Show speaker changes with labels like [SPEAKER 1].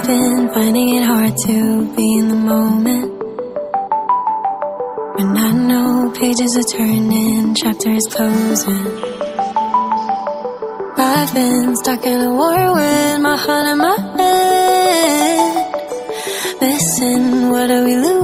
[SPEAKER 1] been finding it hard to be in the moment, when I know pages are turning, chapters closing. I've been stuck in a whirlwind, my heart and my head. Listen, what are we losing?